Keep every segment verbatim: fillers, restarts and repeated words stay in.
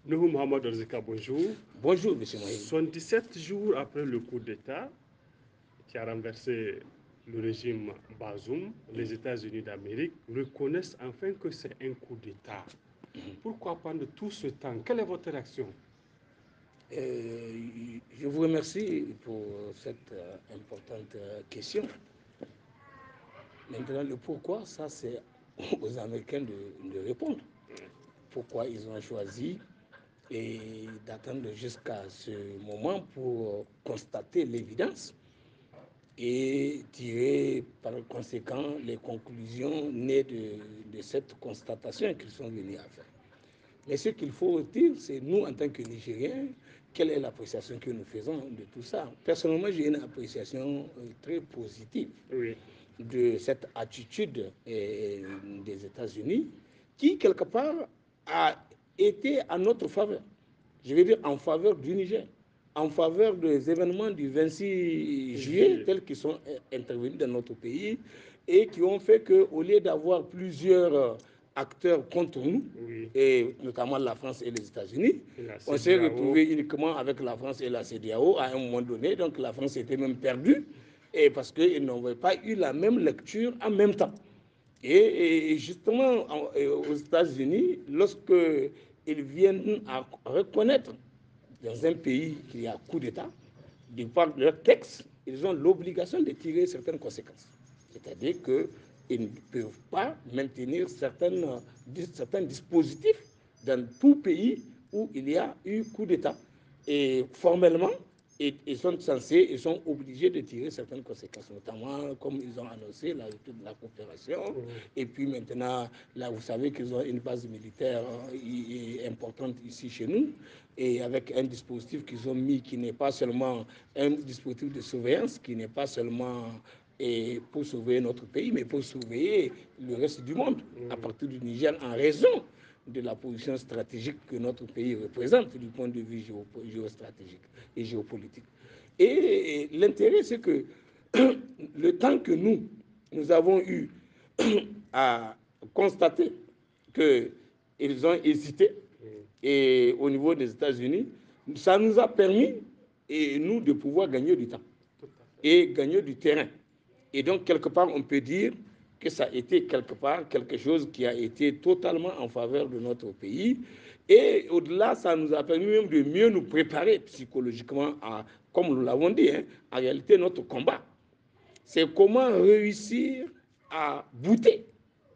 Nuhu Mohamed Orzika, bonjour. Bonjour, M. Mohamed. soixante-dix-sept jours après le coup d'État qui a renversé le régime Bazoum, les États-Unis d'Amérique reconnaissent enfin que c'est un coup d'État. Pourquoi prendre tout ce temps? Quelle est votre réaction? Euh, je vous remercie pour cette euh, importante euh, question. Maintenant, le pourquoi, ça c'est aux Américains de, de répondre. Pourquoi ils ont choisi et d'attendre jusqu'à ce moment pour constater l'évidence et tirer par conséquent les conclusions nées de, de cette constatation qu'ils sont venus à faire. Mais ce qu'il faut dire, c'est nous, en tant que Nigériens, quelle est l'appréciation que nous faisons de tout ça? Personnellement, j'ai une appréciation très positive Oui. de cette attitude des États-Unis qui, quelque part, a été à notre faveur. Je veux dire en faveur du Niger, en faveur des événements du vingt-six juillet tels qu'ils sont intervenus dans notre pays et qui ont fait qu'au lieu d'avoir plusieurs acteurs contre nous, oui, et notamment la France et les États-Unis, on s'est retrouvé uniquement avec la France et la C D A O à un moment donné. Donc la France était même perdue et parce qu'ils n'avaient pas eu la même lecture en même temps. Et, et justement, aux États-Unis, lorsqu'ils viennent à reconnaître dans un pays qu'il y a coup d'État, de par leur texte, ils ont l'obligation de tirer certaines conséquences. C'est-à-dire qu'ils ne peuvent pas maintenir certaines, certains dispositifs dans tout pays où il y a eu coup d'État. Et formellement, ils sont censés, ils sont obligés de tirer certaines conséquences, notamment comme ils ont annoncé la rupture de la coopération. Mmh. Et puis maintenant, là, vous savez qu'ils ont une base militaire importante ici chez nous, et avec un dispositif qu'ils ont mis qui n'est pas seulement un dispositif de surveillance, qui n'est pas seulement et pour surveiller notre pays, mais pour surveiller le reste du monde, mmh, à partir du Niger, en raison de la position stratégique que notre pays représente du point de vue géostratégique et géopolitique. Et l'intérêt, c'est que le temps que nous, nous avons eu à constater qu'ils ont hésité, et au niveau des États-Unis, ça nous a permis, et nous, de pouvoir gagner du temps et gagner du terrain. Et donc, quelque part, on peut dire que ça a été quelque part quelque chose qui a été totalement en faveur de notre pays. Et au-delà, ça nous a permis même de mieux nous préparer psychologiquement à, comme nous l'avons dit, hein, en réalité, notre combat. C'est comment réussir à bouter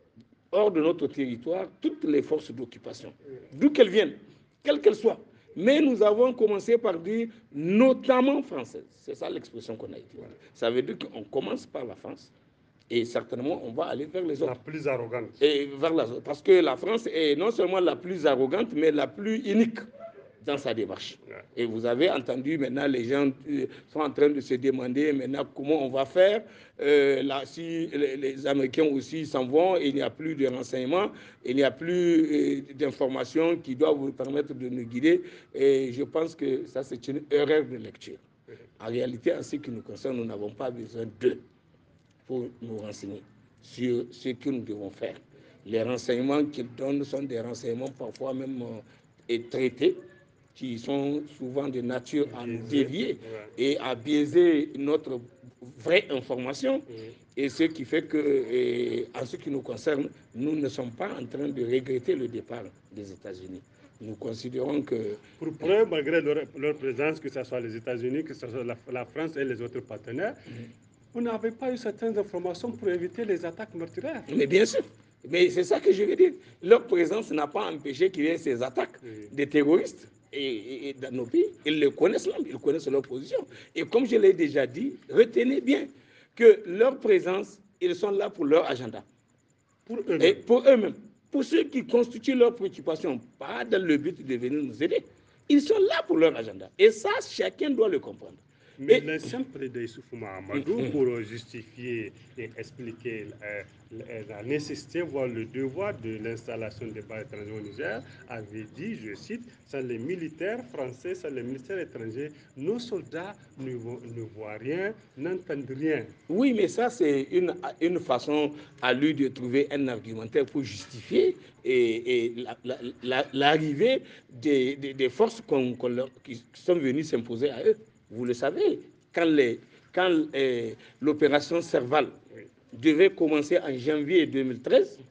hors de notre territoire toutes les forces d'occupation, d'où qu'elles viennent, quelles qu'elles soient. Mais nous avons commencé par dire notamment française. C'est ça l'expression qu'on a utilisée. Ça veut dire qu'on commence par la France et certainement on va aller vers les autres. La plus arrogante. Et vers la, parce que la France est non seulement la plus arrogante, mais la plus unique dans sa démarche. Et vous avez entendu maintenant, les gens sont en train de se demander maintenant comment on va faire. Euh, là, si les, les Américains aussi s'en vont, il n'y a plus de renseignements, il n'y a plus euh, d'informations qui doivent vous permettre de nous guider. Et je pense que ça, c'est une erreur de lecture. En réalité, en ce qui nous concerne, nous n'avons pas besoin d'eux pour nous renseigner sur ce que nous devons faire. Les renseignements qu'ils donnent sont des renseignements parfois même euh, traités, qui sont souvent de nature à nous dévier et à biaiser notre vraie information. Et ce qui fait que, et, en ce qui nous concerne, nous ne sommes pas en train de regretter le départ des États-Unis. Nous considérons que... Pour preuve, malgré leur, leur présence, que ce soit les États-Unis, que ce soit la, la France et les autres partenaires, mm-hmm, vous n'avez pas eu certaines informations pour éviter les attaques meurtrières. Mais bien sûr. Mais c'est ça que je veux dire. Leur présence n'a pas empêché qu'il y ait ces attaques, oui, des terroristes et, et, et dans nos pays. Ils le connaissent là, ils connaissent leur position. Et comme je l'ai déjà dit, retenez bien que leur présence, ils sont là pour leur agenda. Pour eux-mêmes. Et pour eux-mêmes. Pour ceux qui constituent leur préoccupation, pas dans le but de venir nous aider. Ils sont là pour leur agenda. Et ça, chacun doit le comprendre. Mais Et, l'ancien président Issoufou Mahamadou, pour justifier et expliquer euh, la nécessité, voire le devoir de l'installation des bases étrangères au Niger, avait dit, je cite, sans les militaires français, sans les ministères étrangers, nos soldats ne, vo ne voient rien, n'entendent rien. oui, mais ça, c'est une, une façon à lui de trouver un argumentaire pour justifier et, et l'arrivée la, la, des, des, des forces qu'on, qu'on leur, qui sont venues s'imposer à eux. Vous le savez, quand les, quand eh, l'opération Serval oui. devait commencer en janvier deux mille treize,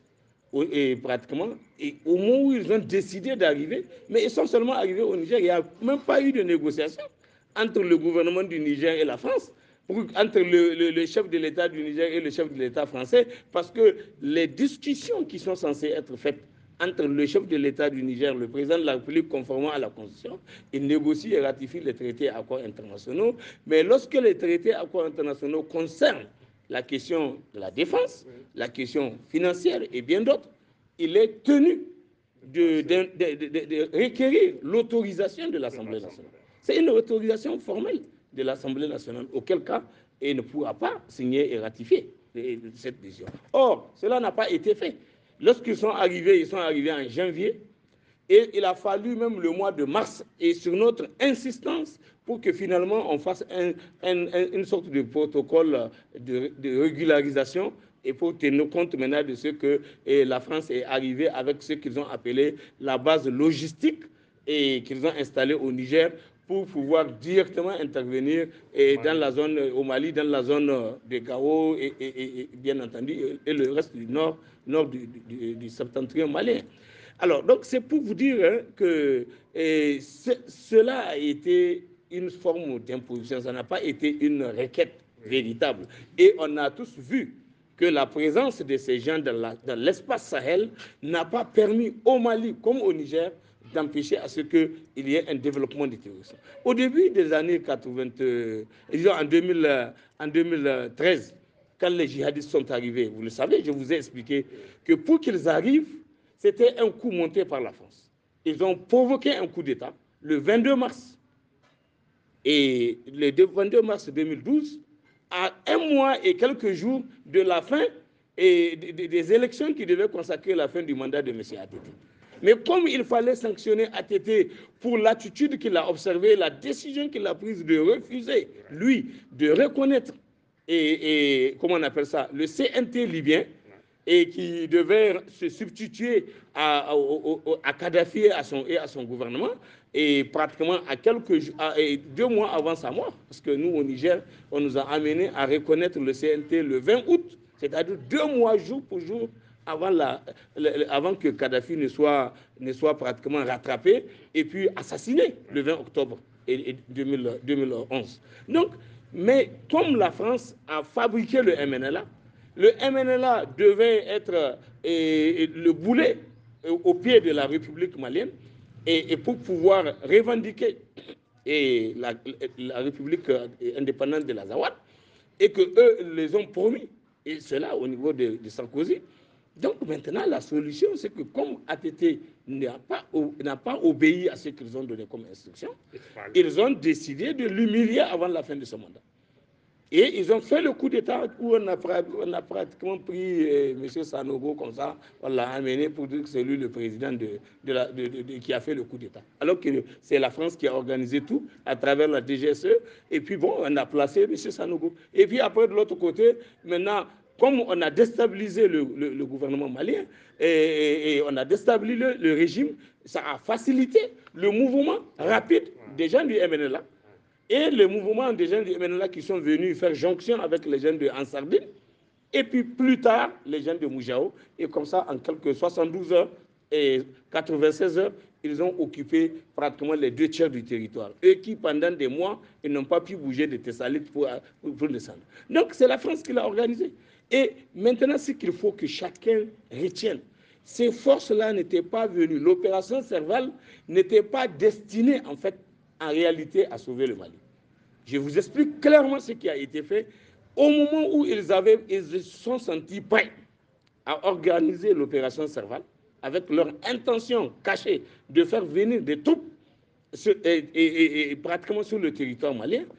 et pratiquement, et au moment où ils ont décidé d'arriver, mais ils sont seulement arrivés au Niger, il n'y a même pas eu de négociation entre le gouvernement du Niger et la France, pour, entre le, le, le chef de l'État du Niger et le chef de l'État français, parce que les discussions qui sont censées être faites entre le chef de l'État du Niger, le président de la République, conformément à la Constitution, il négocie et ratifie les traités et accords internationaux. Mais lorsque les traités et accords internationaux concernent la question de la défense, la question financière et bien d'autres, il est tenu de, de, de, de, de requérir l'autorisation de l'Assemblée nationale. C'est une autorisation formelle de l'Assemblée nationale, auquel cas il ne pourra pas signer et ratifier cette décision. Or, cela n'a pas été fait. Lorsqu'ils sont arrivés, ils sont arrivés en janvier, et il a fallu même le mois de mars, et sur notre insistance, pour que finalement on fasse un, un, un, une sorte de protocole de, de régularisation, et pour tenir compte maintenant de ce que la France est arrivée avec ce qu'ils ont appelé la base logistique, et qu'ils ont installée au Niger, pour pouvoir directement intervenir et dans la zone, au Mali, dans la zone de Gao et, et, et, et bien entendu, et le reste du nord, nord du, du, du septentrion malien. Alors, donc, c'est pour vous dire hein, que et ce, cela a été une forme d'imposition, ça n'a pas été une requête véritable. Et on a tous vu que la présence de ces gens dans l'espace Sahel n'a pas permis au Mali comme au Niger d'empêcher à ce qu'il y ait un développement du terrorisme. Au début des années quatre-vingt, euh, en, deux mille, en deux mille treize, quand les djihadistes sont arrivés, vous le savez, je vous ai expliqué que pour qu'ils arrivent, c'était un coup monté par la France. Ils ont provoqué un coup d'État le vingt-deux mars. Et le vingt-deux mars deux mille douze, à un mois et quelques jours de la fin et des élections qui devaient consacrer la fin du mandat de M. A T T. Mais comme il fallait sanctionner A T T pour l'attitude qu'il a observée, la décision qu'il a prise de refuser, lui, de reconnaître, et, et comment on appelle ça, le C N T libyen, et qui devait se substituer à, à, à Kadhafi et à, son, et à son gouvernement, et pratiquement à quelques à, et deux mois avant sa mort, parce que nous, au Niger, on nous a amené à reconnaître le C N T le vingt août, c'est-à-dire deux mois jour pour jour avant, la, avant que Kadhafi ne soit, ne soit pratiquement rattrapé et puis assassiné le vingt octobre deux mille onze. Donc, mais comme la France a fabriqué le M N L A, le M N L A devait être et, et le boulet au pied de la République malienne et, et pour pouvoir revendiquer et la, la République indépendante de l'Azawad, et qu'eux les ont promis, et cela au niveau de, de Sarkozy. Donc maintenant, la solution, c'est que comme A T T n'a pas, n'a pas obéi à ce qu'ils ont donné comme instruction, ils ont décidé de l'humilier avant la fin de ce mandat. Et ils ont fait le coup d'État où on a, on a pratiquement pris euh, M. Sanogo comme ça, on l'a amené pour dire que c'est lui le président de, de la, de, de, de, qui a fait le coup d'État. Alors que c'est la France qui a organisé tout à travers la D G S E. Et puis bon, on a placé M. Sanogo. Et puis après, de l'autre côté, maintenant, comme on a déstabilisé le, le, le gouvernement malien et, et, et on a déstabilisé le, le régime, ça a facilité le mouvement rapide des gens du M N L A. Et les mouvements des gens du M N L A qui sont venus faire jonction avec les gens de Ansardine, et puis plus tard, les gens de Moujao, et comme ça, en quelques soixante-douze heures et quatre-vingt-seize heures, ils ont occupé pratiquement les deux tiers du territoire. Eux qui, pendant des mois, ils n'ont pas pu bouger de Thessalite pour, pour, pour descendre. Donc, c'est la France qui l'a organisé. Et maintenant, ce qu'il faut que chacun retienne, ces forces-là n'étaient pas venues. L'opération Serval n'était pas destinée, en fait, en réalité, à sauver le Mali. Je vous explique clairement ce qui a été fait. Au moment où ils, avaient, ils se sont sentis prêts à organiser l'opération Serval, avec leur intention cachée de faire venir des troupes sur, et, et, et, et pratiquement sur le territoire malien,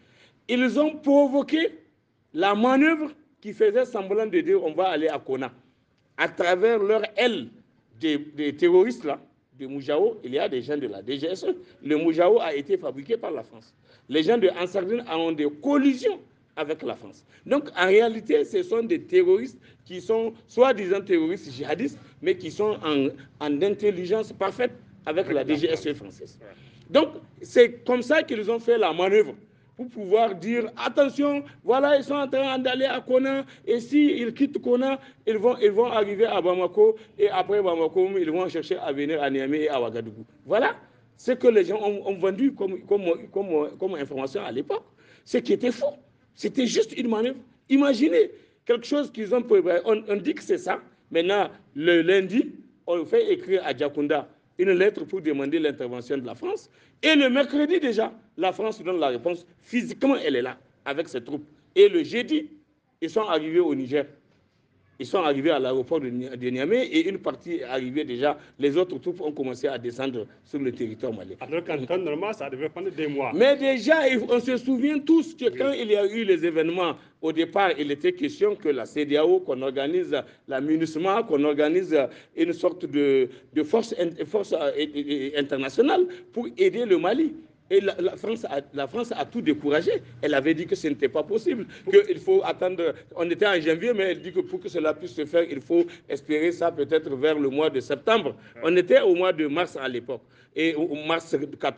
ils ont provoqué la manœuvre qui faisait semblant de dire on va aller à Kona. À travers leur aile des, des terroristes là, de Moujao, il y a des gens de la D G S E. Le Moujao a été fabriqué par la France. Les gens de Ansardine ont des collisions avec la France. Donc, en réalité, ce sont des terroristes qui sont soi-disant terroristes djihadistes, mais qui sont en, en intelligence parfaite avec, avec la D G S E française. Ouais. Donc, c'est comme ça qu'ils ont fait la manœuvre, pour pouvoir dire, attention, voilà, ils sont en train d'aller à Kona, et s'ils quittent Kona, ils vont, ils vont arriver à Bamako, et après Bamako, ils vont chercher à venir à Niamey et à Ouagadougou. Voilà ce que les gens ont, ont vendu comme, comme, comme, comme information à l'époque, ce qui était faux. C'était juste une manœuvre. Imaginez quelque chose qu'ils ont préparé. On, on dit que c'est ça. Maintenant, le lundi, on fait écrire à Djakunda une lettre pour demander l'intervention de la France. Et le mercredi déjà, la France donne la réponse. Physiquement, elle est là, avec ses troupes. Et le jeudi, ils sont arrivés au Niger. Ils sont arrivés à l'aéroport de Niamey et une partie est arrivée déjà. Les autres troupes ont commencé à descendre sur le territoire malien. Alors qu'en temps normal, ça devait prendre des mois. Mais déjà, on se souvient tous que oui. Quand il y a eu les événements, au départ, il était question que la C D A O, qu'on organise la MINUSMA, qu'on organise une sorte de, de force, force internationale pour aider le Mali. Et la, la, France a, la France a tout découragé. Elle avait dit que ce n'était pas possible, qu'il faut attendre. On était en janvier, mais elle dit que pour que cela puisse se faire, il faut espérer ça peut-être vers le mois de septembre. On était au mois de mars à l'époque, et au mars,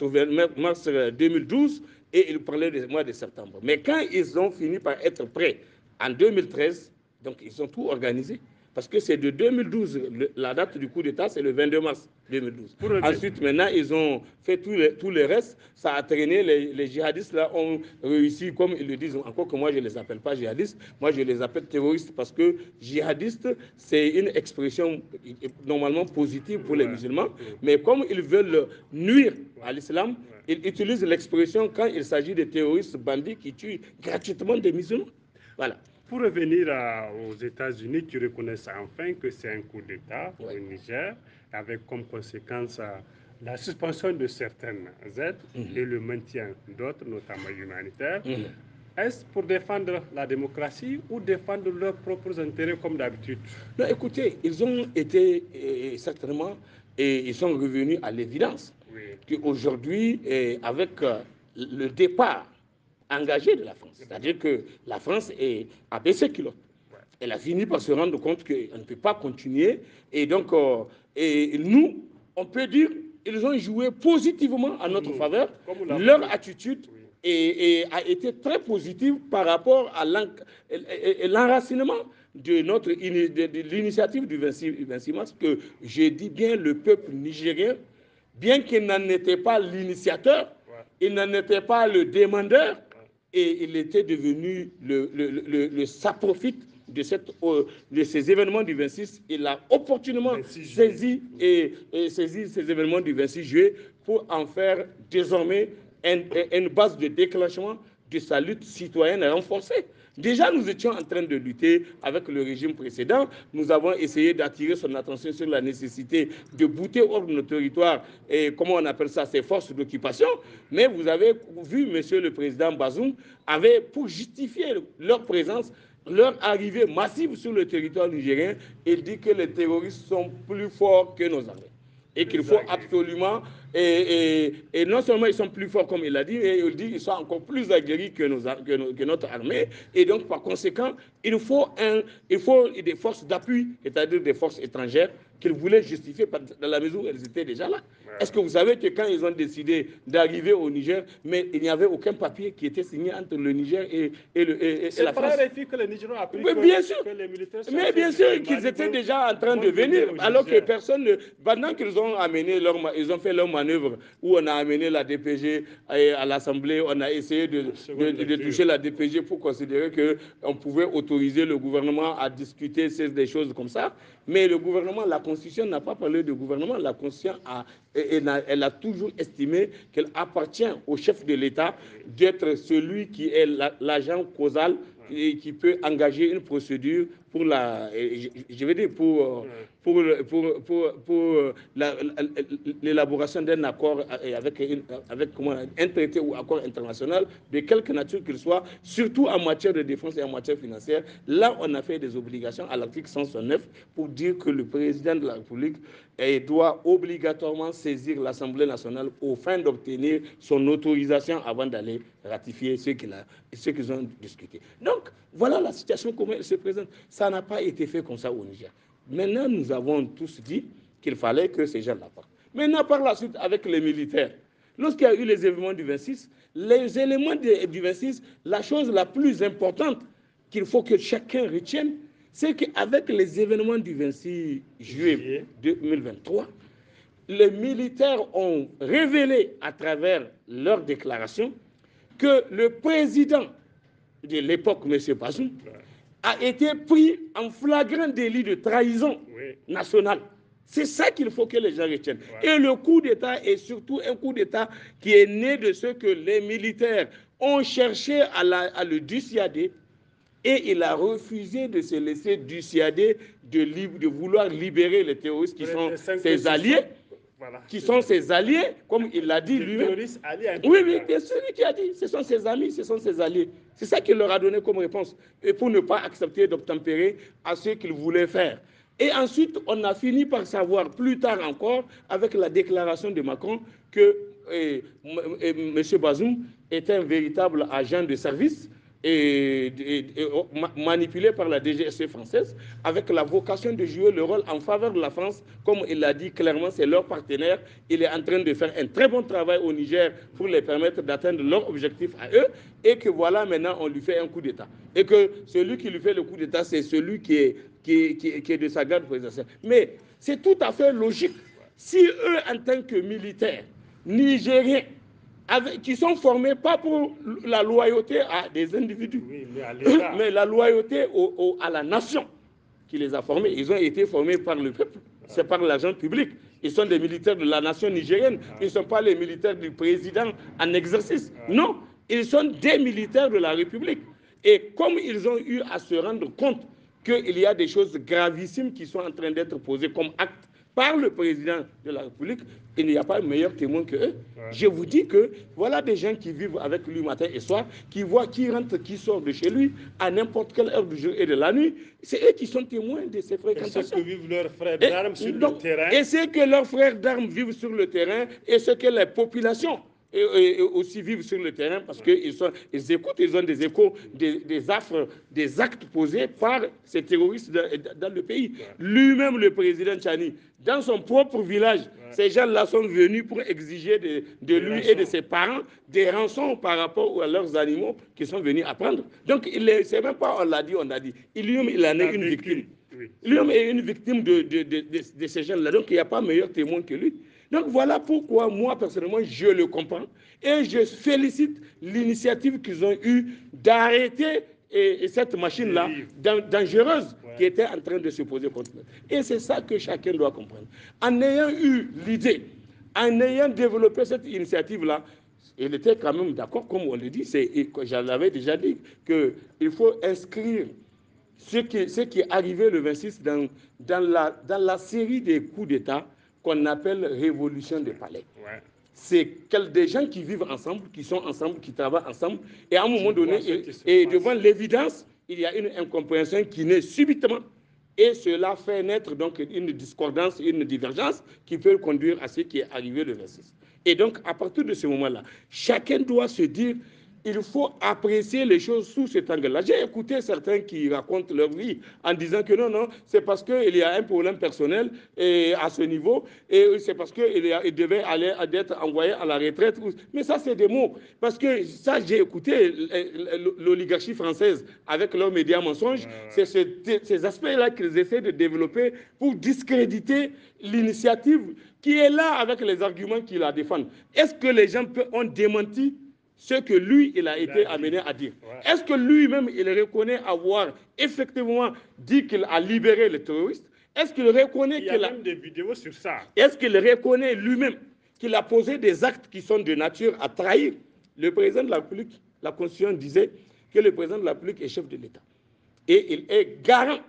mars deux mille douze, et il parlait du mois de septembre. Mais quand ils ont fini par être prêts en deux mille treize, donc ils ont tout organisé. Parce que c'est de deux mille douze, le, la date du coup d'État, c'est le vingt-deux mars deux mille douze. Ensuite, maintenant, ils ont fait tout le, tout le reste. Ça a traîné, les, les djihadistes là ont réussi, comme ils le disent, encore que moi je ne les appelle pas djihadistes, moi je les appelle terroristes parce que djihadiste, c'est une expression normalement positive pour les musulmans, mais comme ils veulent nuire à l'islam, ils utilisent l'expression quand il s'agit de terroristes bandits qui tuent gratuitement des musulmans. Voilà. Pour revenir à, aux États-Unis qui reconnaissent enfin que c'est un coup d'État ouais. au Niger, avec comme conséquence euh, la suspension de certaines aides mm-hmm. et le maintien d'autres, notamment humanitaires, mm-hmm. est-ce pour défendre la démocratie ou défendre leurs propres intérêts comme d'habitude? Non, écoutez, ils ont été et, certainement, et ils sont revenus à l'évidence oui. qu'aujourd'hui, avec euh, le départ engagée de la France. C'est-à-dire que la France est, a baissé culotte. Elle a fini par se rendre compte qu'on ne peut pas continuer. Et donc, euh, et nous, on peut dire qu'ils ont joué positivement à notre faveur. Leur attitude oui. est, est, a été très positive par rapport à l'enracinement de notre de, de l'initiative du vingt-six mars, que j'ai dit bien le peuple nigérien, bien qu'il n'en était pas l'initiateur, ouais. il n'en était pas le demandeur, et il était devenu le, le, le, le saprophyte de, cette, euh, de ces événements du vingt-six. Il a opportunément saisi, et, et saisi ces événements du vingt-six juillet pour en faire désormais un, une base de déclenchement de sa lutte citoyenne renforcée. Déjà, nous étions en train de lutter avec le régime précédent. Nous avons essayé d'attirer son attention sur la nécessité de bouter hors de nos territoires, et comment on appelle ça, ces forces d'occupation. Mais vous avez vu, monsieur le président Bazoum, avait, pour justifier leur présence, leur arrivée massive sur le territoire nigérien, il dit que les terroristes sont plus forts que nos armées. Et qu'il faut absolument, et, et, et non seulement ils sont plus forts comme il l'a dit, mais il dit qu'ils sont encore plus aguerris que, nos, que, nos, que notre armée. Et donc par conséquent, il faut, un, il faut des forces d'appui, c'est-à-dire des forces étrangères, qu'ils voulaient justifier dans la mesure où elles étaient déjà là. Est-ce que vous savez que quand ils ont décidé d'arriver au Niger, mais il n'y avait aucun papier qui était signé entre le Niger et, et, le, et, et la France? C'est que les Nigériens ont appris mais que, bien sûr, que les militaires sont mais bien sûr qu'ils étaient déjà en train de venir, alors que personne ne... Pendant qu'ils ont amené leur, ils ont fait leur manœuvre, où on a amené la D P G à l'Assemblée, on a essayé de, de, de, de toucher la D P G pour considérer qu'on pouvait autoriser le gouvernement à discuter des choses comme ça. Mais le gouvernement, la Constitution n'a pas parlé de gouvernement, la Constitution a, elle a toujours estimé qu'elle appartient au chef de l'État d'être celui qui est l'agent causal et qui peut engager une procédure pour la, je, je veux dire pour, pour, pour, pour, pour l'élaboration d'un accord avec, une, avec comment, un traité ou accord international, de quelque nature qu'il soit, surtout en matière de défense et en matière financière. Là, on a fait des obligations à l'article cent soixante-neuf pour dire que le président de la République doit obligatoirement saisir l'Assemblée nationale au fin d'obtenir son autorisation avant d'aller ratifier ce qu'ils ce qu'ils ont discuté. Donc, voilà la situation, comment elle se présente. Ça n'a pas été fait comme ça au Niger. Maintenant, nous avons tous dit qu'il fallait que ces gens-là partent. Maintenant, par la suite, avec les militaires, lorsqu'il y a eu les événements du vingt-six, les éléments du vingt-six, la chose la plus importante qu'il faut que chacun retienne, c'est qu'avec les événements du vingt-six juillet deux mille vingt-trois, les militaires ont révélé à travers leurs déclarations que le président de l'époque, M. Bazoum, a été pris en flagrant délit de trahison nationale. C'est ça qu'il faut que les gens retiennent. Ouais. Et le coup d'État est surtout un coup d'État qui est né de ce que les militaires ont cherché à, la, à le dissuader, et il a refusé de se laisser dissuader de, de vouloir libérer les terroristes qui sont ses alliés. Voilà, qui sont ses alliés, comme il l'a dit lui-même. Oui, oui, c'est celui qui a dit, ce sont ses amis, ce sont ses alliés. C'est ça qu'il leur a donné comme réponse, et pour ne pas accepter d'obtempérer à ce qu'ils voulaient faire. Et ensuite, on a fini par savoir plus tard encore, avec la déclaration de Macron, que eh, M. Bazoum est un véritable agent de service, Et, et, et manipulé par la D G S E française, avec la vocation de jouer le rôle en faveur de la France. Comme il l'a dit clairement, c'est leur partenaire. Il est en train de faire un très bon travail au Niger pour les permettre d'atteindre leur objectif à eux, et que voilà, maintenant, on lui fait un coup d'État. Et que celui qui lui fait le coup d'État, c'est celui qui est, qui, qui, qui est de sa garde présidentielle. Mais c'est tout à fait logique. Si eux, en tant que militaires nigériens, Avec, qui sont formés pas pour la loyauté à des individus, oui, mais, à mais la loyauté au, au, à la nation qui les a formés. Ils ont été formés par le peuple, c'est par l'agent public. Ils sont des militaires de la nation nigérienne, ils ne sont pas les militaires du président en exercice. Non, ils sont des militaires de la République. Et comme ils ont eu à se rendre compte qu'il y a des choses gravissimes qui sont en train d'être posées comme actes par le président de la République, il n'y a pas de meilleur témoin que eux. Ouais. Je vous dis que voilà des gens qui vivent avec lui matin et soir, qui voient qui rentre, qui sort de chez lui à n'importe quelle heure du jour et de la nuit. C'est eux qui sont témoins de ces fréquentations. Et ce que vivent leurs frères d'armes sur donc, le terrain. Et c'est que leurs frères d'armes vivent sur le terrain, et ce que les populations Et, et, et aussi vivent sur le terrain, parce qu'ils ils écoutent, ils ont des échos, des, des affres, des actes posés par ces terroristes dans, dans le pays. Ouais. Lui-même, le président Tchani, dans son propre village, ouais. ces gens-là sont venus pour exiger de, de lui rançons. Et de ses parents des rançons par rapport à leurs animaux qui sont venus à prendre. Donc, c'est même pas on l'a dit, on a dit. Lui-même, il en est une victime. Oui. Lui-même est une victime de, de, de, de, de ces gens-là. Donc, il n'y a pas meilleur témoin que lui. Donc voilà pourquoi moi personnellement je le comprends et je félicite l'initiative qu'ils ont eue d'arrêter et, et cette machine-là dangereuse ouais. qui était en train de se poser contre nous. Et c'est ça que chacun doit comprendre. En ayant eu l'idée, en ayant développé cette initiative-là, il était quand même d'accord, comme on le dit, j'avais déjà dit, qu'il faut inscrire ce qui, ce qui est arrivé le vingt-six dans, dans, la, dans la série des coups d'État qu'on appelle révolution de palais. Ouais. C'est des gens qui vivent ensemble, qui sont ensemble, qui travaillent ensemble, et à un moment donné, et, et devant l'évidence, il y a une incompréhension qui naît subitement, et cela fait naître donc une discordance, une divergence qui peut conduire à ce qui est arrivé le vingt-six. Et donc, à partir de ce moment-là, chacun doit se dire, il faut apprécier les choses sous cet angle-là. J'ai écouté certains qui racontent leur vie en disant que non, non, c'est parce qu'il y a un problème personnel et à ce niveau, et c'est parce qu'il il devait aller être envoyé à la retraite. Mais ça, c'est des mots. Parce que ça, j'ai écouté l'oligarchie française avec leurs médias mensonges. C'est ce, ces aspects-là qu'ils essaient de développer pour discréditer l'initiative qui est là avec les arguments qui la défendent. Est-ce que les gens ont démenti ce que lui, il a été amené à dire? Ouais. Est-ce que lui-même, il reconnaît avoir effectivement dit qu'il a libéré les terroristes? Est-ce qu'il reconnaît qu'il a... Il y a même des vidéos sur ça. Est-ce qu'il reconnaît lui-même qu'il a posé des actes qui sont de nature à trahir? Le président de la République, la Constitution disait que le président de la République est chef de l'État. Et il est garant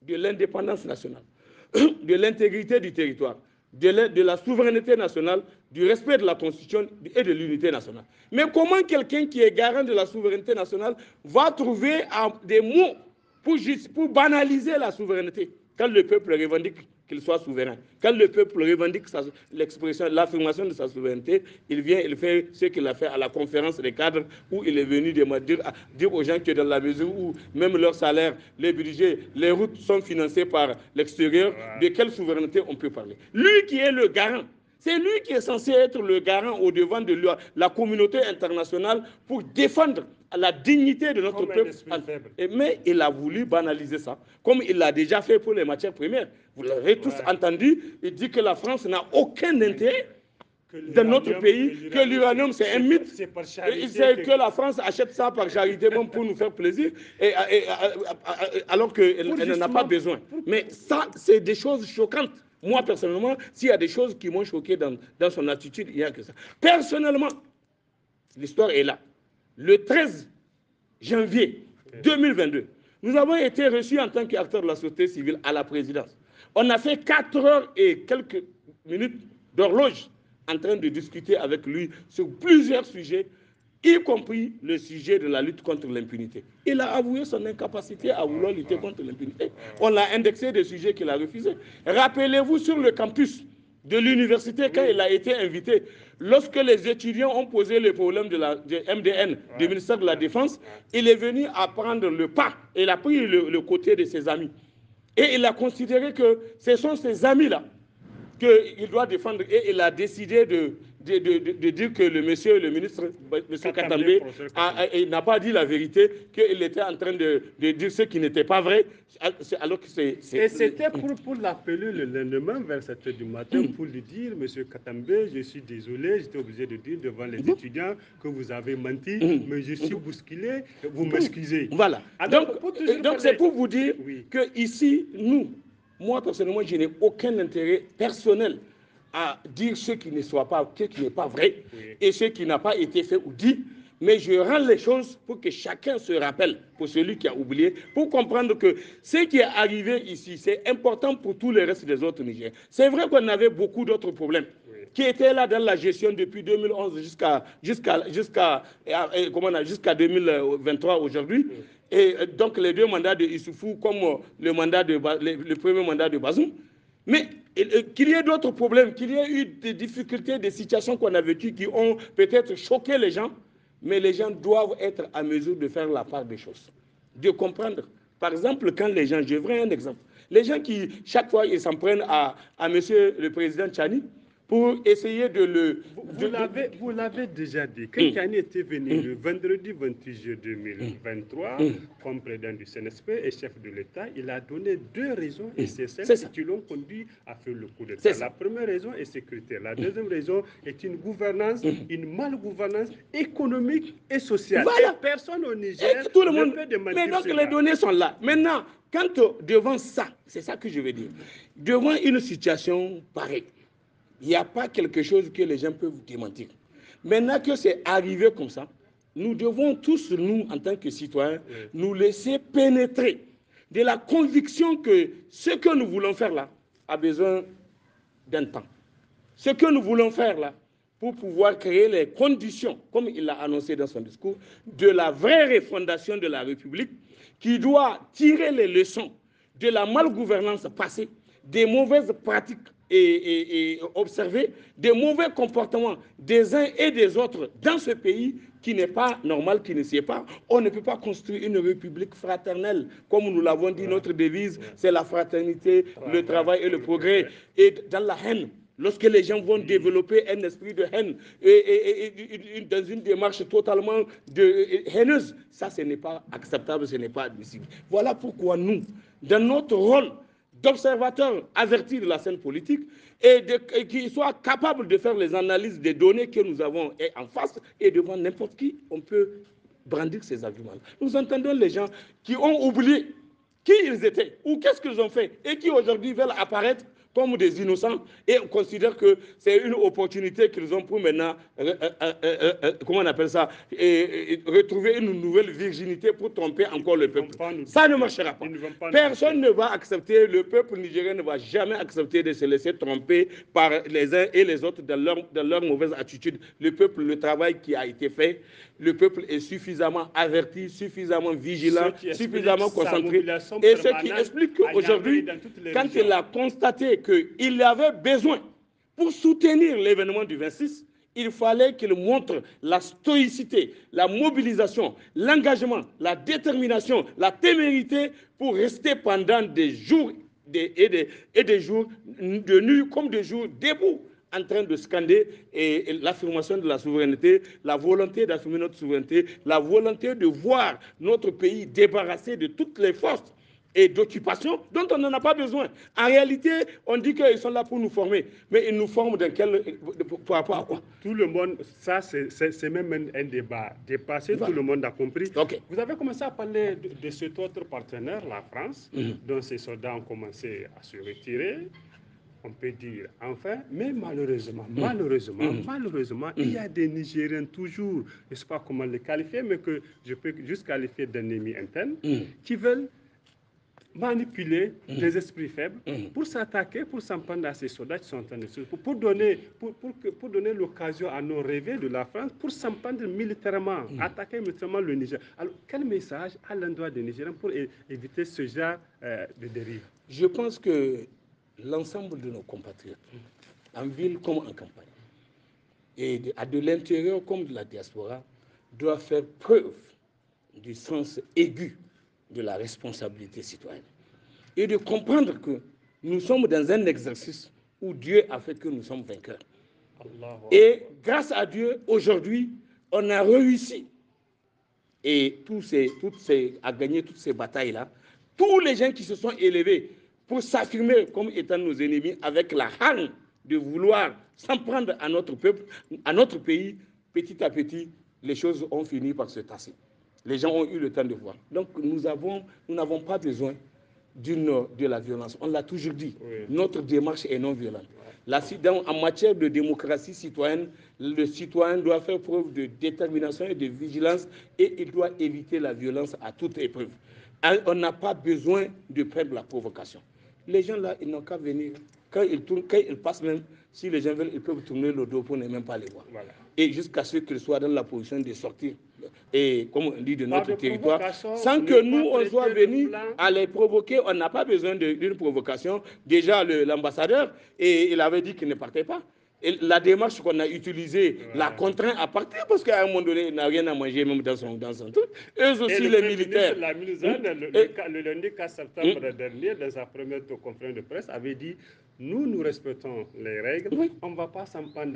de l'indépendance nationale, de l'intégrité du territoire, de la, de la souveraineté nationale, du respect de la Constitution et de l'unité nationale. Mais comment quelqu'un qui est garant de la souveraineté nationale va trouver des mots pour, juste, pour banaliser la souveraineté quand le peuple revendique qu'il soit souverain? Quand le peuple revendique l'expression, l'affirmation de sa souveraineté, il vient, il fait ce qu'il a fait à la conférence des cadres où il est venu dire, dire aux gens que dans la mesure où même leur salaire, les budgets, les routes sont financées par l'extérieur, de quelle souveraineté on peut parler? Lui qui est le garant, c'est lui qui est censé être le garant au devant de la communauté internationale pour défendre la dignité de notre Comme peuple. Mais il a voulu banaliser ça, comme il l'a déjà fait pour les matières premières. Vous l'avez tous ouais. entendu, il dit que la France n'a aucun intérêt dans notre pays, que l'uranium c'est un mythe, c'est que... que la France achète ça par charité même pour nous faire plaisir, et, et, et, alors qu'elle n'en a pas besoin. Mais ça, c'est des choses choquantes. Moi, personnellement, s'il y a des choses qui m'ont choqué dans, dans son attitude, il n'y a que ça. Personnellement, l'histoire est là. Le treize janvier deux mille vingt-deux, nous avons été reçus en tant qu'acteurs de la société civile à la présidence. On a fait quatre heures et quelques minutes d'horloge en train de discuter avec lui sur plusieurs sujets, y compris le sujet de la lutte contre l'impunité. Il a avoué son incapacité à vouloir lutter contre l'impunité. On l'a indexé des sujets qu'il a refusés. Rappelez-vous sur le campus de l'université, quand il a été invité, lorsque les étudiants ont posé le problème de la de M D N, du ministère de la Défense, il est venu à prendre le pas. Il a pris le, le côté de ses amis. Et il a considéré que ce sont ces amis-là qu'il doit défendre, et il a décidé de, de, de, de, de dire que le monsieur, le ministre, M. Katambe, n'a pas dit la vérité, qu'il était en train de, de dire ce qui n'était pas vrai, alors que c'est... Et c'était pour, pour l'appeler le lendemain vers sept heures du matin, mmh. pour lui dire, monsieur Katambe, je suis désolé, j'étais obligé de dire devant les mmh. étudiants que vous avez menti, mmh. mais je suis bousculé, vous m'excusez. Voilà. Alors, donc c'est pour vous dire oui. que ici, nous, moi, personnellement, je n'ai aucun intérêt personnel à dire ce qui ne soit pas, ce qui n'est pas vrai oui. et ce qui n'a pas été fait ou dit, mais je rends les choses pour que chacun se rappelle, pour celui qui a oublié, pour comprendre que ce qui est arrivé ici, c'est important pour tous les restes des autres Nigériens. C'est vrai qu'on avait beaucoup d'autres problèmes oui. qui étaient là dans la gestion depuis deux mille onze jusqu'à jusqu'à jusqu'à jusqu'à deux mille vingt-trois aujourd'hui. Oui. Et donc les deux mandats de Issoufou comme le, mandat de, le, le premier mandat de Bazoum. Mais qu'il y ait d'autres problèmes, qu'il y ait eu des difficultés, des situations qu'on a vécues qui ont peut-être choqué les gens, mais les gens doivent être à mesure de faire la part des choses, de comprendre. Par exemple, quand les gens, je vais un exemple, les gens qui, chaque fois, ils s'en prennent à, à monsieur le président Tchani, pour essayer de le... Vous l'avez déjà dit, quand mmh. Tchani était venu mmh. le vendredi vingt-huit juillet deux mille vingt-trois, mmh. comme président du C N S P et chef de l'État, il a donné deux raisons, mmh. et c'est celles qui l'ont conduit à faire le coup d'État. La première raison est sécuritaire. La deuxième mmh. raison est une gouvernance, mmh. une malgouvernance économique et sociale. Voilà. Et personne au Niger tout le monde ne peut démentir. Mais donc cela. Les données sont là. Maintenant, quand devant ça, c'est ça que je veux dire, devant une situation pareille, il n'y a pas quelque chose que les gens peuvent démentir. Maintenant que c'est arrivé comme ça, nous devons tous, nous, en tant que citoyens, oui. nous laisser pénétrer de la conviction que ce que nous voulons faire là a besoin d'un temps. Ce que nous voulons faire là, pour pouvoir créer les conditions, comme il l'a annoncé dans son discours, de la vraie refondation de la République, qui doit tirer les leçons de la malgouvernance passée, des mauvaises pratiques Et, et, et observer des mauvais comportements des uns et des autres dans ce pays qui n'est pas normal, qui ne sied pas. On ne peut pas construire une république fraternelle. Comme nous l'avons dit, ouais. notre devise, ouais. c'est la fraternité, ouais. le travail et le progrès. Et dans la haine, lorsque les gens vont développer un esprit de haine et, et, et, et dans une démarche totalement de, haineuse, ça, ce n'est pas acceptable, ce n'est pas admissible. Voilà pourquoi nous, dans notre rôle d'observateurs avertis de la scène politique et, de, et qui soient capables de faire les analyses des données que nous avons en face et devant n'importe qui, on peut brandir ces arguments. Nous entendons les gens qui ont oublié qui ils étaient ou qu'est-ce qu'ils ont fait et qui aujourd'hui veulent apparaître comme des innocents et on considère que c'est une opportunité qu'ils ont pour maintenant, euh, euh, euh, euh, comment on appelle ça, et, et retrouver une nouvelle virginité pour tromper encore le peuple. Ça ne marchera pas. pas Personne ne va accepter, le peuple nigérien ne va jamais accepter de se laisser tromper par les uns et les autres dans leur, dans leur mauvaise attitude. Le peuple, le travail qui a été fait, le peuple est suffisamment averti, suffisamment vigilant, suffisamment concentré. Et ce qui explique qu'aujourd'hui, quand il a constaté qu'il y avait besoin pour soutenir l'événement du vingt-six, il fallait qu'il montre la stoïcité, la mobilisation, l'engagement, la détermination, la témérité pour rester pendant des jours des, et, des, et des jours de nuit comme de jours debout en train de scander l'affirmation de la souveraineté, la volonté d'affirmer notre souveraineté, la volonté de voir notre pays débarrassé de toutes les forces et d'occupation dont on n'en a pas besoin. En réalité, on dit qu'ils sont là pour nous former, mais ils nous forment dans quel, par rapport à quoi? Tout le monde, ça c'est même un, un débat dépassé, voilà. Tout le monde a compris. Okay. Vous avez commencé à parler de, de cet autre partenaire, la France, mm-hmm. dont ces soldats ont commencé à se retirer. On peut dire enfin, mais malheureusement, mmh. malheureusement, mmh. malheureusement, mmh. il y a des Nigériens toujours, je ne sais pas comment les qualifier, mais que je peux juste qualifier d'ennemis internes, mmh. qui veulent manipuler mmh. des esprits faibles mmh. pour s'attaquer, pour s'en prendre à ces soldats qui sont en train de se... Pour donner, pour, pour, pour donner l'occasion à nos rêves de la France, pour s'en prendre militairement, mmh. attaquer militairement le Niger. Alors, quel message à l'endroit des Nigériens pour éviter ce genre euh, de dérive? Je pense que l'ensemble de nos compatriotes, en ville comme en campagne, et de, de l'intérieur comme de la diaspora, doivent faire preuve du sens aigu de la responsabilité citoyenne et de comprendre que nous sommes dans un exercice où Dieu a fait que nous sommes vainqueurs. Allah. Et grâce à Dieu, aujourd'hui, on a réussi et tous ces, toutes ces, à gagner toutes ces batailles-là. Tous les gens qui se sont élevés pour s'affirmer comme étant nos ennemis avec la haine de vouloir s'en prendre à notre peuple, à notre pays, petit à petit, les choses ont fini par se tasser. Les gens ont eu le temps de voir. Donc nous avons, nous n'avons pas besoin d'une, de la violence. On l'a toujours dit. Oui. Notre démarche est non violente. La, dans, en matière de démocratie citoyenne, le citoyen doit faire preuve de détermination et de vigilance et il doit éviter la violence à toute épreuve. On n'a pas besoin de prendre la provocation. Les gens là, ils n'ont qu'à venir. Quand ils tournent, quand ils passent même, si les gens veulent, ils peuvent tourner le dos pour ne même pas les voir. Voilà. Et jusqu'à ce qu'ils soient dans la position de sortir, et comme on dit, de notre de territoire, sans que nous, on soit venus à les provoquer. On n'a pas besoin d'une provocation. Déjà, l'ambassadeur, il avait dit qu'il ne partait pas. Et la démarche qu'on a utilisée ouais. la contraint à partir parce qu'à un moment donné, il n'a rien à manger même dans son, dans son truc. Eux aussi, les militaires. La ministre, mmh. le, le, et, le lundi quatre septembre mmh. dernier, dans sa première conférence de presse, avait dit nous, nous respectons les règles, oui. on ne va pas s'en prendre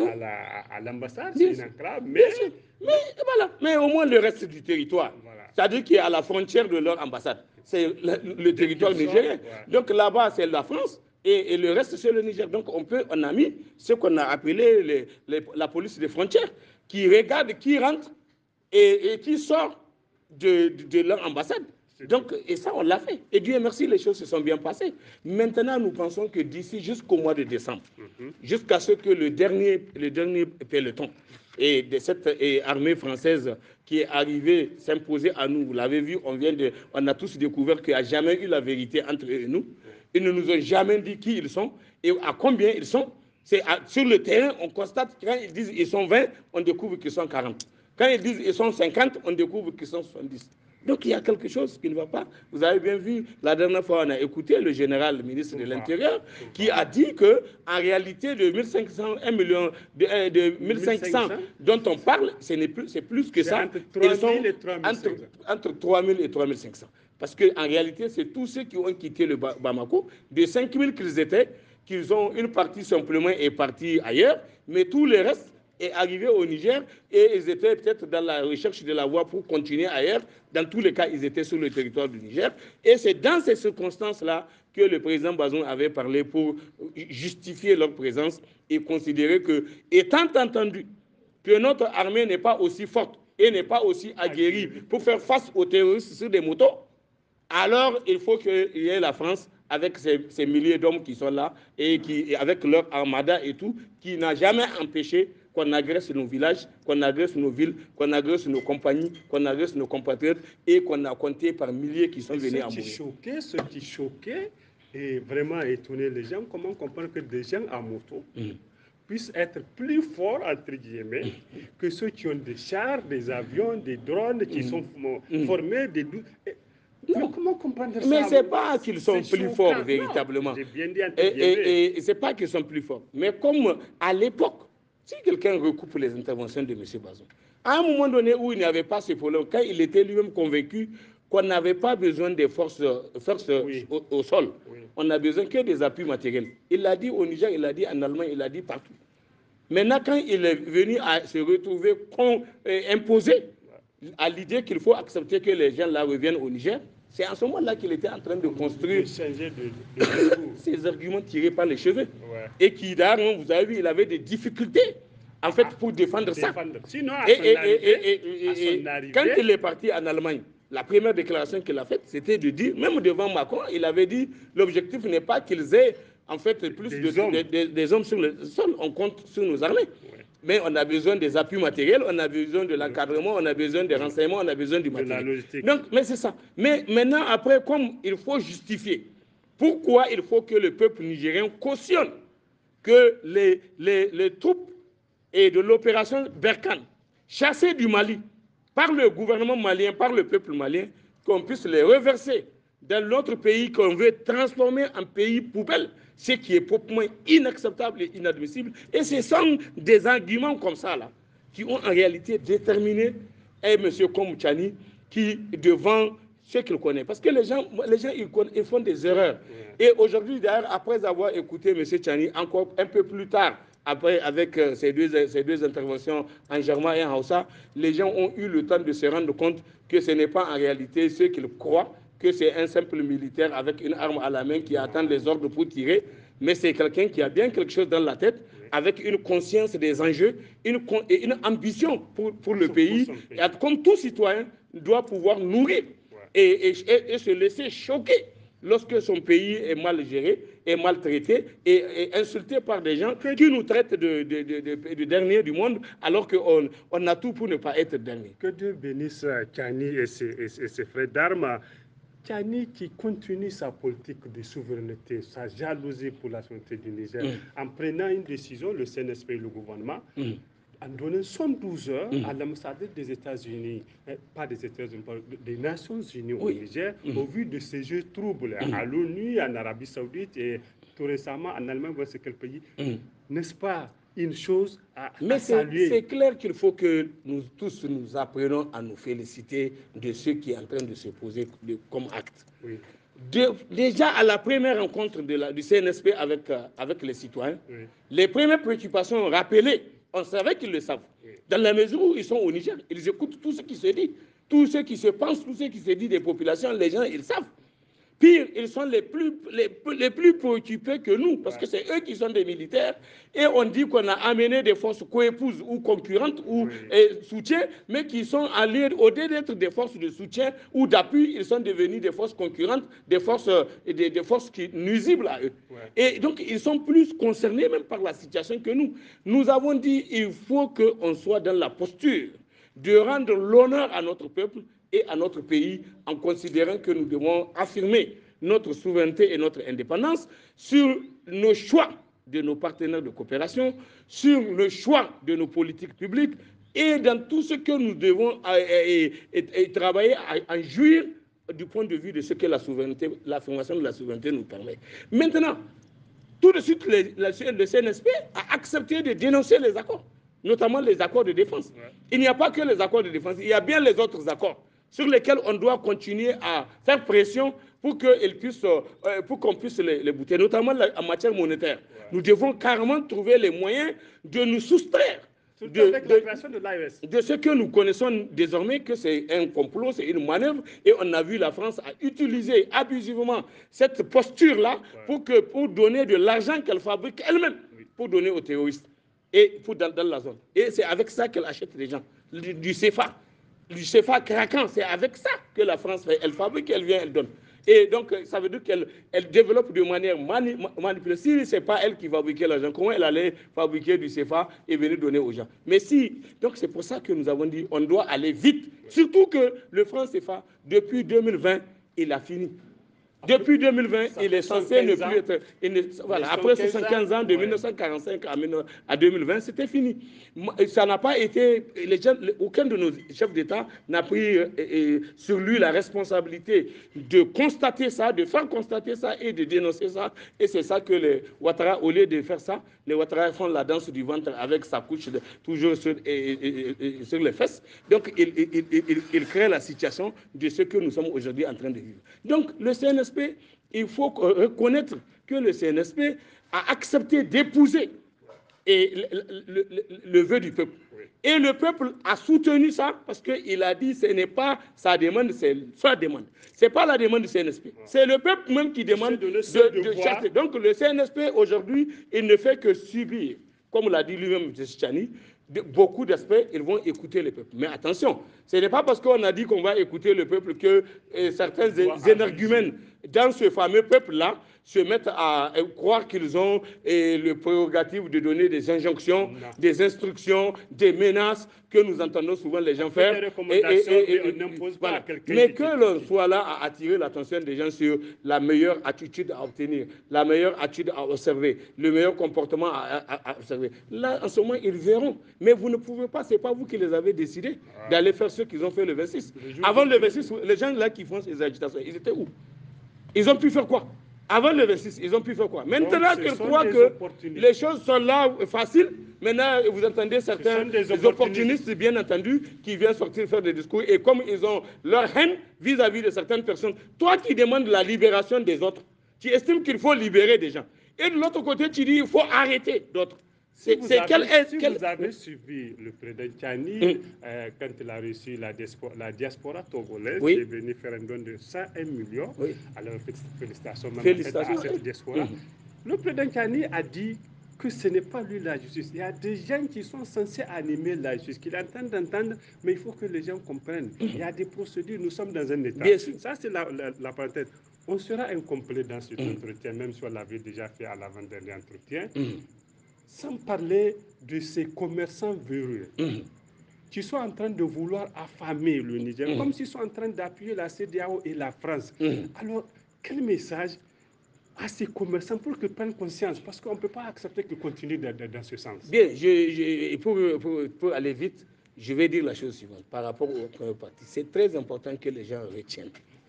à l'ambassade, c'est une enclave, mais... mais... voilà. Mais au moins le reste du territoire, voilà. C'est-à-dire qui est à la frontière de leur ambassade, c'est le, le territoire nigérien. Ouais. Donc là-bas, c'est la France. Et, et le reste, c'est le Niger. Donc, on, peut, on a mis ce qu'on a appelé les, les, la police des frontières, qui regarde qui rentre et, et qui sort de, de, de leur ambassade. Donc, et ça, on l'a fait. Et Dieu merci, les choses se sont bien passées. Maintenant, nous pensons que d'ici jusqu'au mois de décembre, mm-hmm. jusqu'à ce que le dernier, le dernier peloton et de cette et armée française qui est arrivée s'imposer à nous, vous l'avez vu, on, vient de, on a tous découvert qu'il n'y a jamais eu la vérité entre eux et nous. Ils ne nous ont jamais dit qui ils sont et à combien ils sont. C'est sur le terrain, on constate que quand ils disent qu'ils sont vingt, on découvre qu'ils sont quarante. Quand ils disent qu'ils sont cinquante, on découvre qu'ils sont soixante-dix. Donc il y a quelque chose qui ne va pas. Vous avez bien vu, la dernière fois, on a écouté le général, le ministre de l'Intérieur, qui a dit qu'en réalité, de mille cinq cents, un million, de, de mille cinq cents dont on parle, c'est plus, plus que ça. Entre trois mille et trois mille cinq cents. Entre, entre trois mille et trois mille cinq cents. Parce qu'en réalité, c'est tous ceux qui ont quitté le Bamako, de cinq mille qu'ils étaient, qu'ils ont une partie simplement est partie ailleurs, mais tous les restes est arrivé au Niger et ils étaient peut-être dans la recherche de la voie pour continuer ailleurs. Dans tous les cas, ils étaient sur le territoire du Niger. Et c'est dans ces circonstances-là que le président Bazoum avait parlé pour justifier leur présence et considérer que, étant entendu que notre armée n'est pas aussi forte et n'est pas aussi aguerrie pour faire face aux terroristes sur des motos, alors il faut qu'il y ait la France avec ces, ces milliers d'hommes qui sont là, et qui, et avec leur armada et tout, qui n'a jamais empêché qu'on agresse nos villages, qu'on agresse nos villes, qu'on agresse nos compagnies, qu'on agresse nos compatriotes, et qu'on a compté par milliers qui sont Et venus ce à qui mourir. choquait, ce qui choquait et vraiment étonné les gens, comment comprendre que des gens à moto Mm. puissent être plus forts, entre guillemets, que ceux qui ont des chars, des avions, des drones, qui Mm. sont Mm. formés, des... et- Non. Comment comprendre ça? Mais ce n'est pas qu'ils sont C'est plus choquant. forts Non, véritablement. j'ai bien dit entre Et, guillemets. et, et ce n'est pas qu'ils sont plus forts. Mais comme à l'époque, si quelqu'un recoupe les interventions de M. Bazoum, à un moment donné où il n'y avait pas ce problème, quand il était lui-même convaincu qu'on n'avait pas besoin des forces, forces Oui. au, au sol, Oui. on n'a besoin que des appuis matériels. Il l'a dit au Niger, il l'a dit en Allemagne, il l'a dit partout. Maintenant, quand il est venu à se retrouver con, euh, imposé à l'idée qu'il faut accepter que les gens là reviennent au Niger, c'est en ce moment-là qu'il était en train de construire De changer de, de discours. ces arguments tirés par les cheveux. Ouais. Et qui, d'ailleurs, vous avez vu, il avait des difficultés, en fait, pour défendre ça. Défendre. Sinon, à Et, son et- et- arrivée, et- et- à et- son et arrivée, quand il est parti en Allemagne, la première déclaration qu'il a faite, c'était de dire, même devant Macron, il avait dit, l'objectif n'est pas qu'ils aient, en fait, plus Des de, hommes. de- de- des hommes sur le sol, on compte sur nos armées. Ouais. Mais on a besoin des appuis matériels, on a besoin de l'encadrement, on a besoin des renseignements, on a besoin du de la matériel. logistique. Donc, mais c'est ça. Mais maintenant, après, comme il faut justifier, pourquoi il faut que le peuple nigérien cautionne que les, les, les troupes et de l'opération Berkane, chassées du Mali par le gouvernement malien, par le peuple malien, qu'on puisse les reverser dans notre pays qu'on veut transformer en pays poubelle, ce qui est proprement inacceptable et inadmissible. Et ce sont des arguments comme ça là, qui ont en réalité déterminé un monsieur comme Tchani qui, devant ce qu'il connaît, parce que les gens, les gens ils, ils font des erreurs. Et aujourd'hui, d'ailleurs, après avoir écouté M. Tchani, encore un peu plus tard, après, avec euh, ces, deux, ces deux interventions en germain et en haussa, les gens ont eu le temps de se rendre compte que ce n'est pas en réalité ce qu'ils croient, que c'est un simple militaire avec une arme à la main qui attend les ordres pour tirer, mais c'est quelqu'un qui a bien quelque chose dans la tête, avec une conscience des enjeux, une, et une ambition pour, pour le pays, pays. Et comme tout citoyen doit pouvoir nourrir et, et, et se laisser choquer lorsque son pays est mal géré, est maltraité et, et insulté par des gens qui nous traitent de, de, de, de, de dernier du monde, alors qu'on on a tout pour ne pas être dernier. Que Dieu bénisse Tchani et ses, et, et ses frères d'armes. Tchani qui continue sa politique de souveraineté, sa jalousie pour la souveraineté du Niger, mm. en prenant une décision, le C N S P et le gouvernement, mm. en donnant soixante-douze heures mm. à l'ambassadeur des États-Unis, pas des États-Unis, des Nations Unies oui. au Niger, mm. au vu de ces jeux troubles mm. à l'ONU, en Arabie Saoudite et tout récemment en Allemagne, c'est quel pays, mm. n'est-ce pas une chose à, Mais à saluer. C'est clair qu'il faut que nous tous nous apprenions à nous féliciter de ce qui est en train de se poser de, comme acte. Oui. De, déjà à la première rencontre de la, du C N S P avec, euh, avec les citoyens, oui. les premières préoccupations rappelées, on savait qu'ils le savent. Oui. Dans la mesure où ils sont au Niger, ils écoutent tout ce qui se dit, tout ce qui se pense, tout ce qui se dit des populations, les gens, ils savent. Pire, ils sont les plus, les, les plus préoccupés que nous, parce que c'est eux qui sont des militaires, et on dit qu'on a amené des forces coépouses ou concurrentes ou oui. soutien, mais qui sont alliés, au-delà d'être des forces de soutien ou d'appui, ils sont devenus des forces concurrentes, des forces, des, des forces qui, nuisibles à eux. Ouais. Et donc, ils sont plus concernés même par la situation que nous. Nous avons dit qu'il faut qu'on soit dans la posture de rendre l'honneur à notre peuple et à notre pays, en considérant que nous devons affirmer notre souveraineté et notre indépendance sur nos choix de nos partenaires de coopération, sur le choix de nos politiques publiques et dans tout ce que nous devons et, et, et travailler à, à jouir du point de vue de ce que la souveraineté, l'affirmation de la souveraineté nous permet. Maintenant, tout de suite, le, le C N S P a accepté de dénoncer les accords, notamment les accords de défense. Ouais. Il n'y a pas que les accords de défense, il y a bien les autres accords sur lesquels on doit continuer à faire pression pour qu'on puisse, euh, pour qu'on puisse les, les bouter, notamment la, en matière monétaire. Ouais. Nous devons carrément trouver les moyens de nous soustraire de, avec la création de l'A E S. De ce que nous connaissons désormais, que c'est un complot, c'est une manœuvre, et on a vu la France à utiliser abusivement cette posture-là ouais. pour, que, pour donner de l'argent qu'elle fabrique elle-même, oui. pour donner aux terroristes, et pour dans, dans la zone. Et c'est avec ça qu'elle achète les gens, du, du C F A. Du C F A craquant, c'est avec ça que la France fait. Elle fabrique, elle vient, elle donne. Et donc, ça veut dire qu'elle elle développe de manière mani manipulée. Si ce n'est pas elle qui fabriquait l'argent, comment elle allait fabriquer du C F A et venir donner aux gens? Mais si, donc c'est pour ça que nous avons dit on doit aller vite. Surtout que le franc C F A, depuis deux mille vingt, il a fini. Depuis deux mille vingt, il est censé ne plus être... Ne, voilà, après soixante-quinze ans, de ouais. mille neuf cent quarante-cinq à deux mille vingt, c'était fini. Ça n'a pas été... Les gens, aucun de nos chefs d'État n'a pris euh, euh, sur lui la responsabilité de constater ça, de faire constater ça et de dénoncer ça. Et c'est ça que les Ouattara, au lieu de faire ça, les Ouattara font la danse du ventre avec sa couche de, toujours sur, et, et, et, sur les fesses. Donc, il, il, il, il, il crée la situation de ce que nous sommes aujourd'hui en train de vivre. Donc, le C N S P, il faut reconnaître que le C N S P a accepté d'épouser le, le, le, le vœu du peuple. Et le peuple a soutenu ça parce qu'il a dit que ce n'est pas sa demande, c'est sa demande. Ce n'est pas la demande du C N S P. C'est le peuple même qui demande de, de chasser. Donc le C N S P, aujourd'hui, il ne fait que subir, comme l'a dit lui-même M. Chani, de, beaucoup d'aspects, ils vont écouter le peuple. Mais attention, ce n'est pas parce qu'on a dit qu'on va écouter le peuple que euh, certains énergumènes dans ce fameux peuple-là se mettent à croire qu'ils ont eh, le prérogative de donner des injonctions, non. des instructions, des menaces que nous entendons souvent les gens faire. Des recommandations, et, et, et, et on n'impose pas voilà. à quelqu'un. Mais que l'on soit là à attirer l'attention des gens sur la meilleure attitude à obtenir, la meilleure attitude à observer, le meilleur comportement à, à, à observer. Là, en ce moment, ils verront. Mais vous ne pouvez pas, ce n'est pas vous qui les avez décidés ah. d'aller faire ce qu'ils ont fait le vingt-six. Le Avant le vingt-six, les gens là qui font ces agitations, ils étaient où? Ils ont pu faire quoi? Avant le vingt-six, ils ont pu faire quoi? Maintenant qu'ils croient que les choses sont là faciles, maintenant vous entendez certains des opportunistes. opportunistes, bien entendu, qui viennent sortir faire des discours et comme ils ont leur haine vis-à-vis -vis de certaines personnes, toi qui demandes la libération des autres, tu estimes qu'il faut libérer des gens. Et de l'autre côté, tu dis qu'il faut arrêter d'autres. Si, vous avez, quel est, si quel... vous avez suivi le président Chani, mm. euh, quand il a reçu la diaspora, la diaspora togolaise, oui. qui est venue faire un don de cent un millions, oui. alors félicitations, félicitations à cette diaspora. Mm. Le président Chani a dit que ce n'est pas lui la justice. Il y a des gens qui sont censés animer la justice, qui l'entendent d'entendre, mais il faut que les gens comprennent. Mm. Il y a des procédures, nous sommes dans un état. Bien sûr. Ça, c'est la, la, la parenthèse. On sera incomplet dans cet mm. entretien, même si on l'avait déjà fait à l'avant-dernier entretien. Mm. Sans parler de ces commerçants véreux mmh. qui sont en train de vouloir affamer le Niger, mmh. comme s'ils sont en train d'appuyer la C D A O et la France. Mmh. Alors, quel message à ces commerçants pour qu'ils prennent conscience? Parce qu'on ne peut pas accepter qu'ils continuent dans, dans ce sens. Bien, je, je, pour, pour, pour aller vite, je vais dire la chose suivante par rapport au premier parti. C'est très important que les gens retiennent.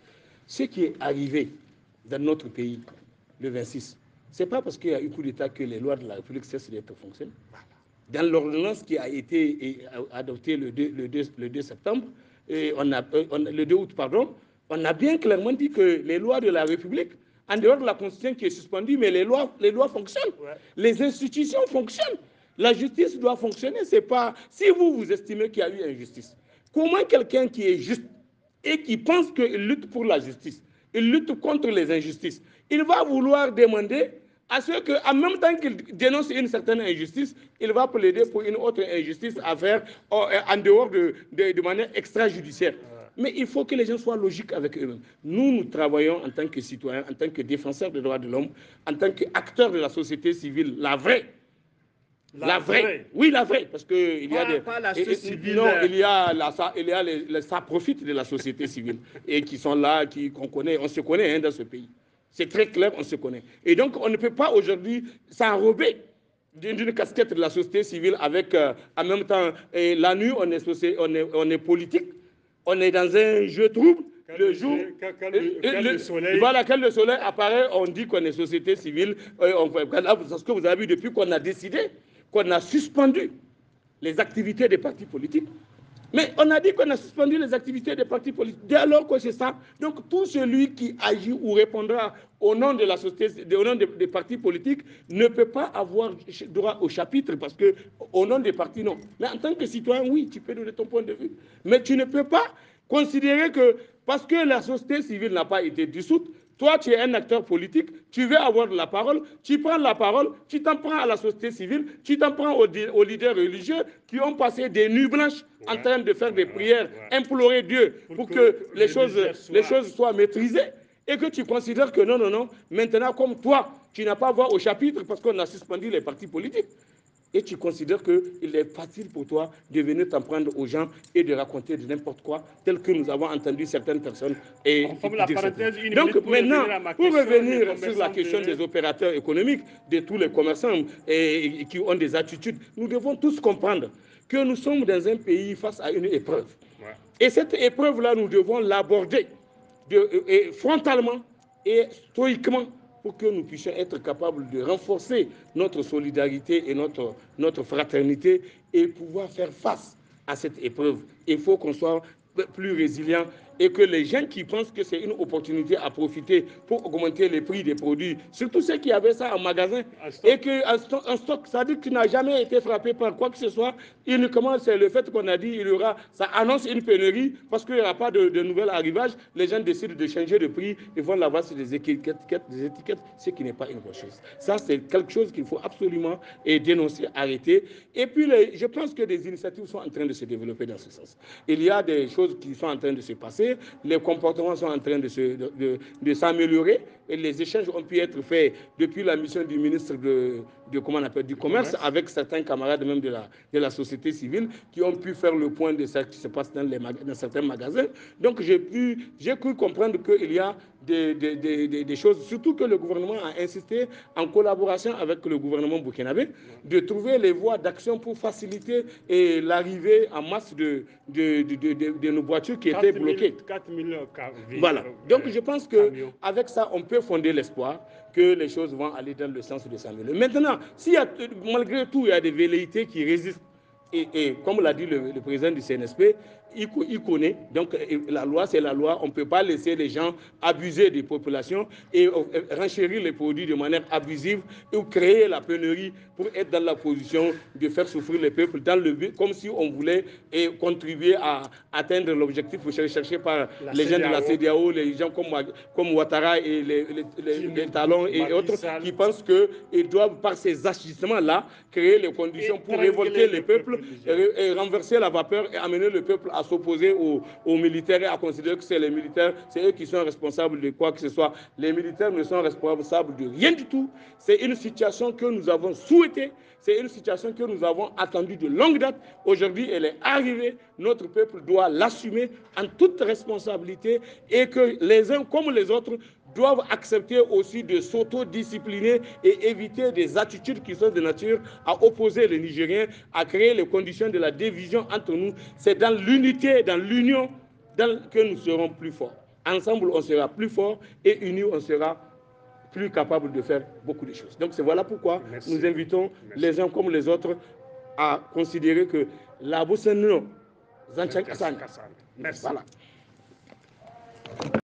Ce qui est arrivé dans notre pays le vingt-six, ce n'est pas parce qu'il y a eu coup d'État que les lois de la République cessent d'être fonctionnées. Dans l'ordonnance qui a été adoptée le deux, le deux, le deux septembre, et on a, on, le deux août, pardon, on a bien clairement dit que les lois de la République, en dehors de la Constitution qui est suspendue, mais les lois, les lois fonctionnent. Ouais. Les institutions fonctionnent. La justice doit fonctionner. C'est pas... Si vous, vous estimez qu'il y a eu injustice, comment quelqu'un qui est juste et qui pense qu'il lutte pour la justice, il lutte contre les injustices, il va vouloir demander à ce qu'en même temps qu'il dénonce une certaine injustice, il va plaider pour une autre injustice à faire en dehors de, de, de manière extrajudiciaire. Mais il faut que les gens soient logiques avec eux-mêmes. Nous, nous travaillons en tant que citoyens, en tant que défenseurs des droits de l'homme, en tant qu'acteurs de la société civile, la vraie. La, la vraie. vraie. Oui, la vraie. Parce qu'il y a des... Pas la société civile. Non, il y a, la, ça, il y a les, les, ça profite de la société civile. Et qui sont là, qui, qu'on connaît, on se connaît hein, dans ce pays. C'est très clair, on se connaît. Et donc, on ne peut pas aujourd'hui s'enrober d'une casquette de la société civile avec, euh, en même temps, et la nuit, on est, on, est, on est politique, on est dans un jeu trouble. Quand le jour, quand, quand le, quand le, le soleil... Voilà, quand le soleil apparaît, on dit qu'on est société civile. Euh, on, c'est ce que vous avez vu depuis qu'on a décidé, qu'on a suspendu les activités des partis politiques. Mais on a dit qu'on a suspendu les activités des partis politiques. Dès lors que c'est ça, donc tout celui qui agit ou répondra au nom de la société, au nom des, des partis politiques, ne peut pas avoir droit au chapitre parce que au nom des partis, non. Mais en tant que citoyen, oui, tu peux donner ton point de vue. Mais tu ne peux pas considérer que parce que la société civile n'a pas été dissoute, toi, tu es un acteur politique, tu veux avoir de la parole, tu prends la parole, tu t'en prends à la société civile, tu t'en prends aux, aux leaders religieux qui ont passé des nuits blanches ouais, en train de faire des prières, ouais, implorer Dieu pour, pour que, que les, choses, soient... les choses soient maîtrisées. et que tu considères que non, non, non, maintenant, comme toi, tu n'as pas voix au chapitre parce qu'on a suspendu les partis politiques, et tu considères qu'il est facile pour toi de venir t'en prendre aux gens et de raconter de n'importe quoi, tel que nous avons entendu certaines personnes. Et, On ferme la parenthèse, une donc minute pour maintenant, revenir à ma pour question, revenir sur la question des opérateurs économiques, de tous les commerçants et, et qui ont des attitudes, nous devons tous comprendre que nous sommes dans un pays face à une épreuve. Ouais. Et cette épreuve-là, nous devons l'aborder frontalement et stoïquement, pour que nous puissions être capables de renforcer notre solidarité et notre, notre fraternité et pouvoir faire face à cette épreuve. Il faut qu'on soit plus résilient et que les gens qui pensent que c'est une opportunité à profiter pour augmenter les prix des produits, surtout ceux qui avaient ça en magasin, et qu'en stock, en stock, ça dit que tu n'as jamais été frappé par quoi que ce soit, uniquement c'est le fait qu'on a dit il y aura, ça annonce une pénurie parce qu'il n'y aura pas de, de nouvel arrivage, les gens décident de changer de prix, ils vont l'avoir sur des étiquettes, des étiquettes, ce qui n'est pas une bonne chose. Ça, c'est quelque chose qu'il faut absolument dénoncer, arrêter. Et puis, les, je pense que des initiatives sont en train de se développer dans ce sens. Il y a des choses qui sont en train de se passer, les comportements sont en train de, se, de, de, de s'améliorer et les échanges ont pu être faits depuis la mission du ministre de, de comment on appelle, du commerce, commerce avec certains camarades même de la, de la société civile qui ont pu faire le point de ce qui se passe dans, les, dans certains magasins. Donc j'ai pu, j'ai cru comprendre qu'il y a des, des, des, des choses, surtout que le gouvernement a insisté en collaboration avec le gouvernement burkinabé de trouver les voies d'action pour faciliter l'arrivée en masse de, de, de, de, de, de nos voitures qui étaient bloquées. quatre mille Voilà. Donc je pense qu'avec ça, on peut fonder l'espoir que les choses vont aller dans le sens de s'améliorer. Maintenant, s'il y a, malgré tout, il y a des velléités qui résistent, et, et comme l'a dit le, le président du C N S P, il, il connaît, donc la loi c'est la loi, on ne peut pas laisser les gens abuser des populations et renchérir les produits de manière abusive ou créer la pénurie pour être dans la position de faire souffrir les peuples dans le but, comme si on voulait et contribuer à atteindre l'objectif recherché par la les gens de la C E D E A O, les gens comme, comme Ouattara et les, les, les, les talons et autres qui pensent qu'ils doivent par ces agissements-là créer les conditions pour révolter les peuples et, et renverser la vapeur et amener le peuple à s'opposer aux, aux militaires et à considérer que c'est les militaires, c'est eux qui sont responsables de quoi que ce soit. Les militaires ne sont responsables de rien du tout. C'est une situation que nous avons souhaitée, c'est une situation que nous avons attendue de longue date. Aujourd'hui, elle est arrivée. Notre peuple doit l'assumer en toute responsabilité et que les uns comme les autres doivent accepter aussi de s'autodiscipliner et éviter des attitudes qui sont de nature à opposer les Nigériens, à créer les conditions de la division entre nous. C'est dans l'unité, dans l'union que nous serons plus forts. Ensemble, on sera plus forts et unis, on sera plus capable de faire beaucoup de choses. Donc, c'est voilà pourquoi Merci. nous invitons Merci. les uns comme les autres à considérer que la Boussano, Zanchan Kassan. Merci. Voilà.